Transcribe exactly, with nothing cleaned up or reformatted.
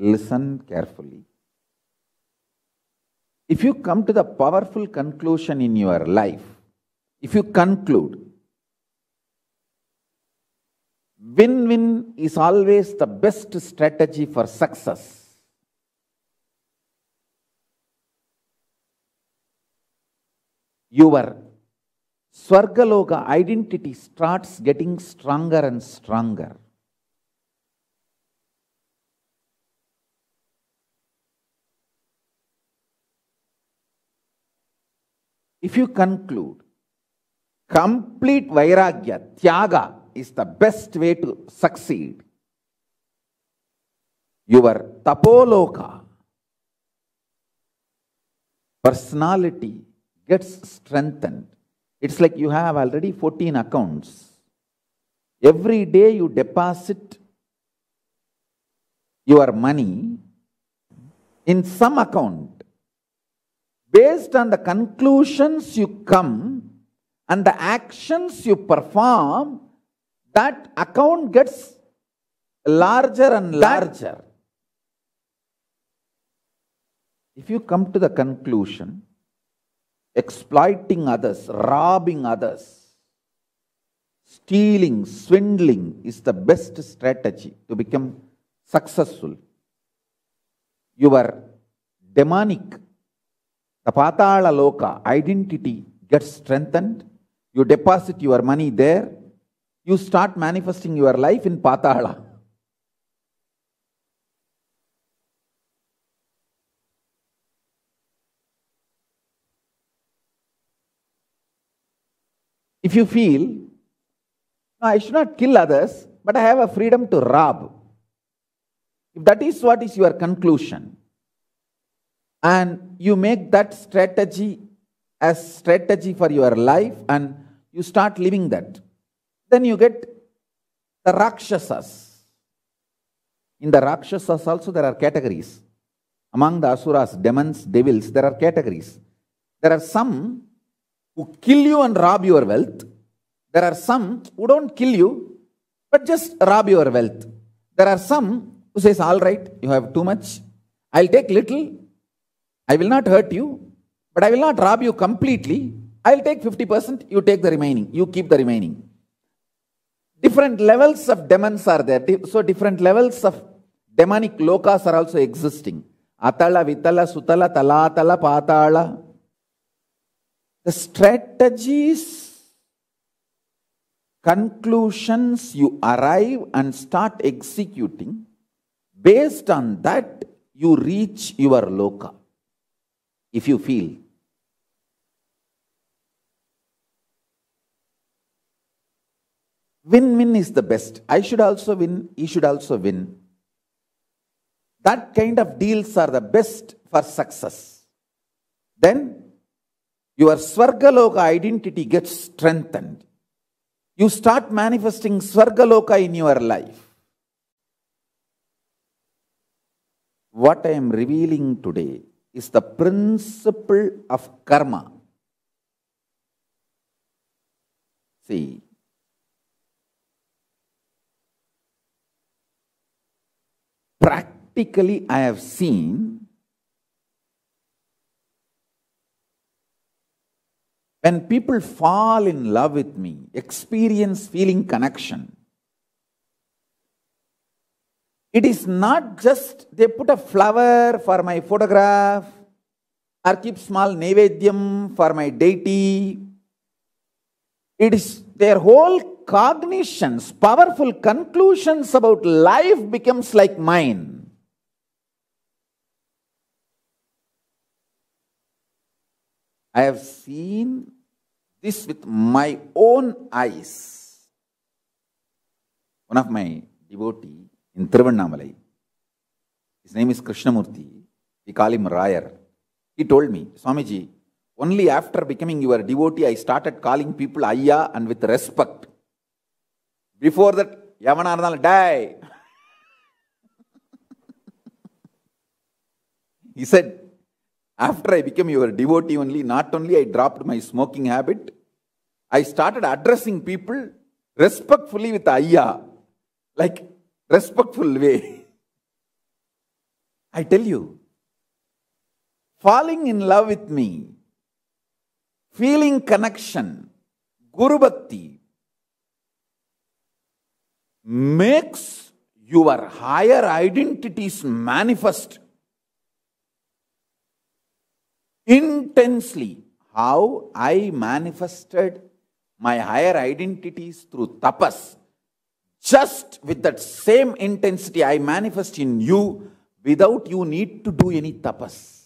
listen carefully. If you come to the powerful conclusion in your life, if you conclude, win-win is always the best strategy for success. Your Swargaloka identity starts getting stronger and stronger. If you conclude, complete Vairagya, Tyaga is the best way to succeed, your Tapoloka personality gets strengthened. It's like you have already fourteen accounts. Every day you deposit your money in some account. Based on the conclusions you come and the actions you perform, that account gets larger and larger. If you come to the conclusion, exploiting others, robbing others, stealing, swindling is the best strategy to become successful. Your demonic, the Patala Loka identity gets strengthened. You deposit your money there. You start manifesting your life in Patala. If you feel, no, I should not kill others, but I have a freedom to rob. If that is what is your conclusion, and you make that strategy as strategy for your life, and you start living that, then you get the Rakshasas. In the Rakshasas also there are categories. Among the Asuras, demons, devils, there are categories. There are some who kill you and rob your wealth. There are some who don't kill you, but just rob your wealth. There are some who says, all right, you have too much. I'll take little. I will not hurt you, but I will not rob you completely. I'll take fifty percent, you take the remaining. You keep the remaining. Different levels of demons are there. So different levels of demonic lokas are also existing. Atala, Vitala, Sutala, Talatala, Patala. The strategies, conclusions you arrive and start executing, based on that you reach your loka. If you feel. Win-win is the best. I should also win, he should also win. That kind of deals are the best for success. Then your Swargaloka identity gets strengthened. You start manifesting Swargaloka in your life. What I am revealing today is the principle of karma. See, practically I have seen when people fall in love with me, experience feeling connection, it is not just they put a flower for my photograph or keep small naivedyam for my deity. It is their whole cognitions, powerful conclusions about life becomes like mine. I have seen this with my own eyes. One of my devotees in Tiruvannamalai, his name is Krishnamurti, we call him Rayar. He told me, Swamiji, only after becoming your devotee, I started calling people Ayya and with respect. Before that, Yavanarnal, die. He said, after I became your devotee only, not only I dropped my smoking habit, I started addressing people respectfully with Ayya, like respectful way. I tell you, falling in love with me, feeling connection, Guru Bhakti, makes your higher identities manifest intensely. How I manifested my higher identities through tapas. Just with that same intensity I manifest in you without you need to do any tapas.